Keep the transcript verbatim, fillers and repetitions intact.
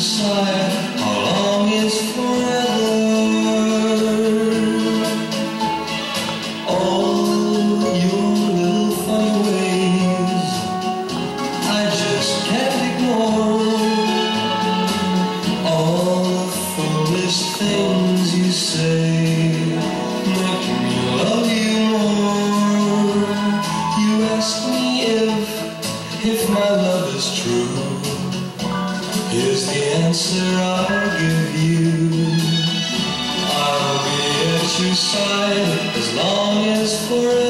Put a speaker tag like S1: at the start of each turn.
S1: decide how long is forever. All your little funny ways I just can't ignore. All the foolish things you say make me love you more. You ask me if, if my love is true. Here's the answer I'll give you. I'll be at your side as long as forever.